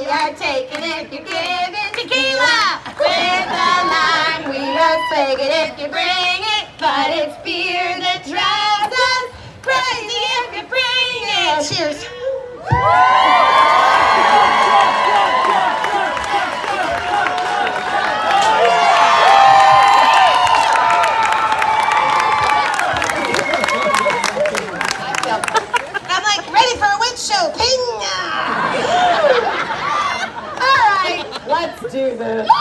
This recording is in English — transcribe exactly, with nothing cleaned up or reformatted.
are taking if you're giving tequila. With a lime, we must take it if you bring it. But it's beer that drives us crazy if you bring it. Cheers. I'm like ready for a witch show. Ping! All right, let's do this.